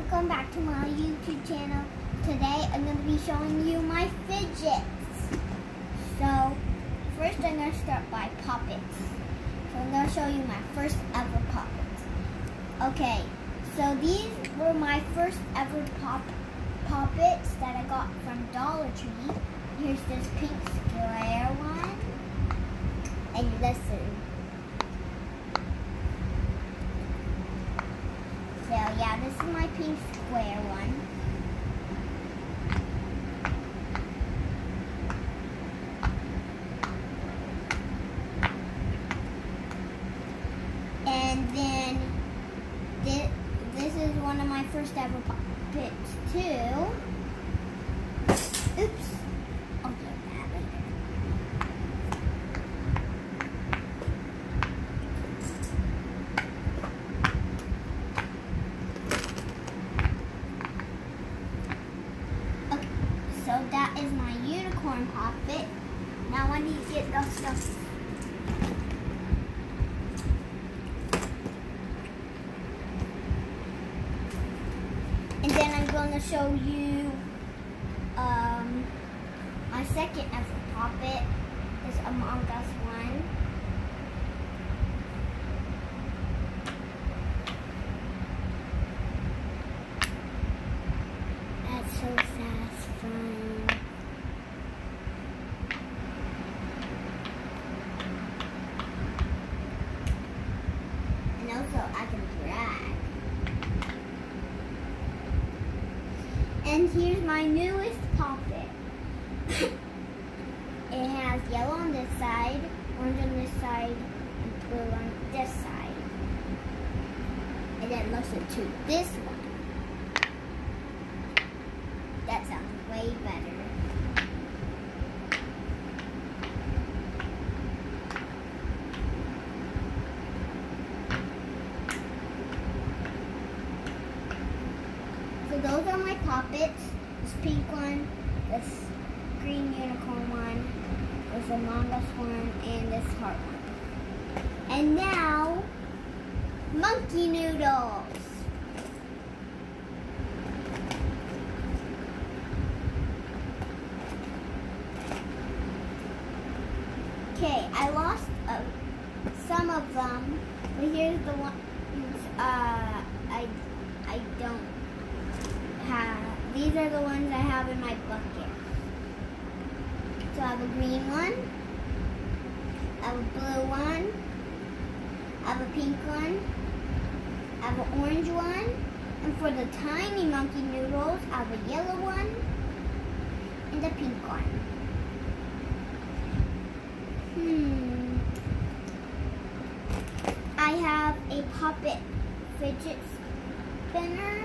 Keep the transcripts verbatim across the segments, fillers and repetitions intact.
welcome back to my YouTube channel. Today I'm going to be showing you my fidgets. So first I'm going to start by poppets. So I'm going to show you my first ever poppets. Okay, so these were my first ever pop poppets that I got from Dollar Tree. Here's this pink square one. And listen. So yeah, this is my pink square one. And then this, this is one of my first ever poppets too. Oops. I'll get that later. Okay, so that is my unicorn poppet. Now I need to get the stuff. And then I'm going to show you um, my second ever poppet, this Among Us one. That's so fast fun. And also I can drag. And here's my newest poppet. It has yellow on this side, orange on this side, and blue on this side. And then listen to this one. That sounds way better. So those are my poppets. This pink one, this green unicorn one, this Among Us one, and this heart one. And now, monkey noodles. Okay, I lost uh, some of them, but here's the ones uh, I I don't have. These are the ones I have in my bucket. So I have a green one, I have a blue one, I have a pink one, I have an orange one, and for the tiny monkey noodles, I have a yellow one and a pink one. Hmm. I have a poppet fidget spinner.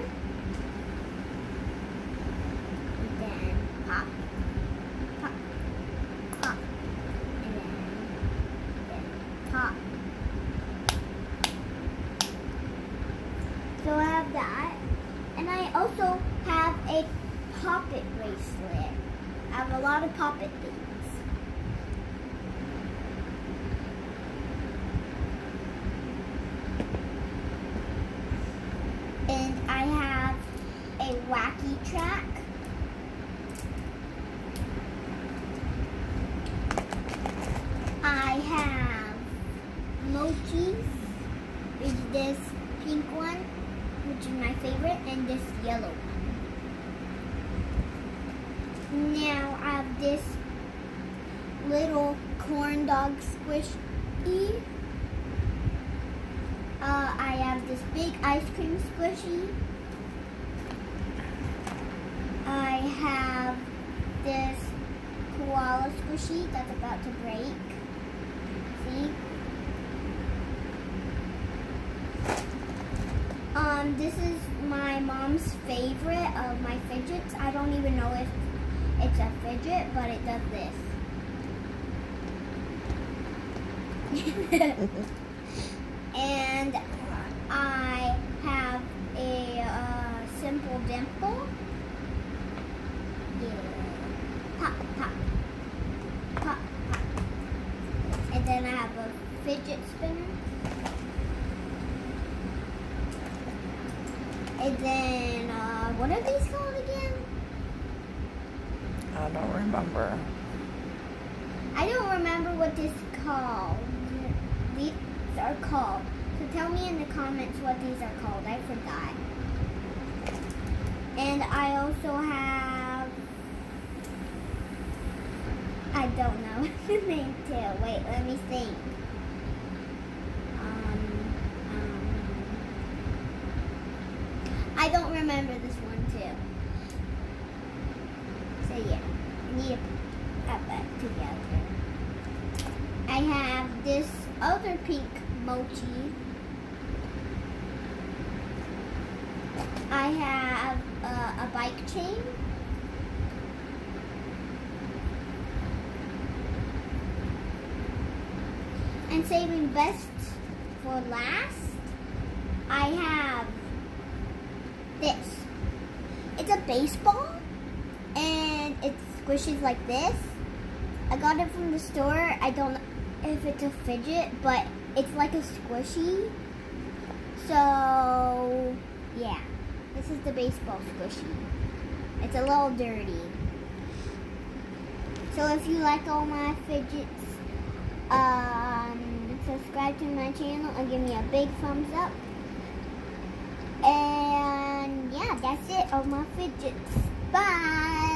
Pop, pop, pop, and then, then pop. So I have that, and I also have a poppet bracelet. I have a lot of poppet things. And I have a wacky track. I have mochis, which is this pink one, which is my favorite, and this yellow one. Now I have this little corn dog squishy. Uh, I have this big ice cream squishy. I have this koala squishy that's about to break. See? Um, this is my mom's favorite of my fidgets. I don't even know if it's a fidget, but it does this. And I have a uh, simple dimple. Yeah. Pop, pop, pop, pop. And then I have a fidget spinner. A And then, uh, what are these called again? I don't remember. I don't remember what this is called. These are called. So tell me in the comments what these are called. I forgot. And I also have, I don't know the name too. Wait, let me think. Um, um, I don't remember this one too. So yeah, I need to put that together. I have this other pink mochi. I have uh, a bike chain. And saving best for last, I have this. It's a baseball and it squishes like this. I got it from the store. I don't know if it's a fidget, but it's like a squishy. So yeah, this is the baseball squishy. It's a little dirty. So if you like all my fidgets, um, subscribe to my channel and give me a big thumbs up. And yeah, that's it of my fidgets. Bye.